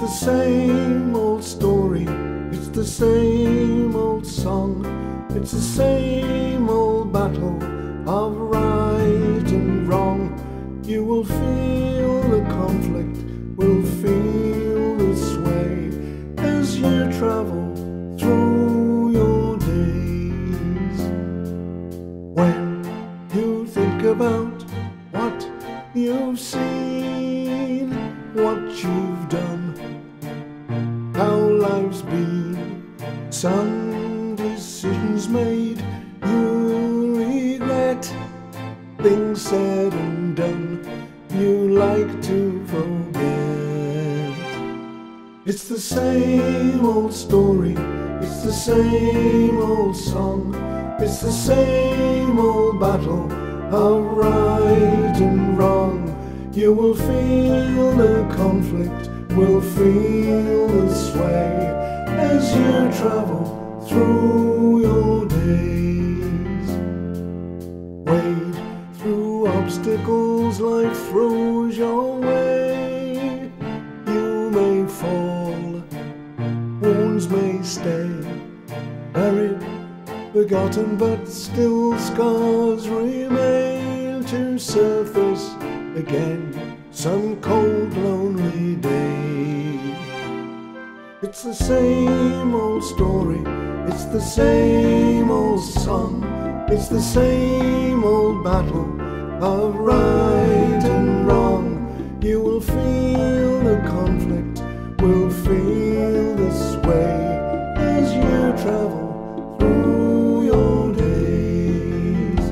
the same old story, it's the same old song, it's the same old battle of right and wrong. You will feel the conflict, will feel the sway as you travel through your days. When you think about what you've seen, what you've done, how life's been, some decisions made you regret, things said and done you like to forget. It's the same old story, it's the same old song, it's the same old battle of right and wrong. You will feel the conflict, will feel the sway as you travel through your days. Wade through obstacles life throws your way. You may fall, wounds may stay, buried, forgotten, but still scars remain to surface again some cold, lonely day. It's the same old story, it's the same old song, it's the same old battle of right and wrong. You will feel the conflict, will feel the sway as you travel through your days.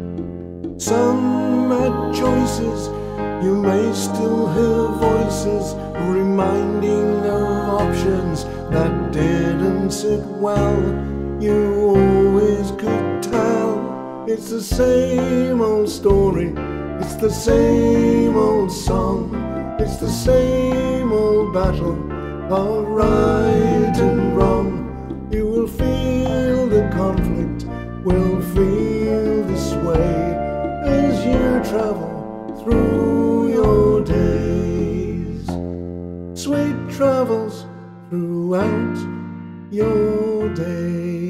Some mad choices, you may still hear voices reminding of options that didn't sit well. You always could tell. It's the same old story, it's the same old song, it's the same old battle of right and wrong. You will feel the conflict, will feel the sway as you travel through your days. Sweet travels throughout your days.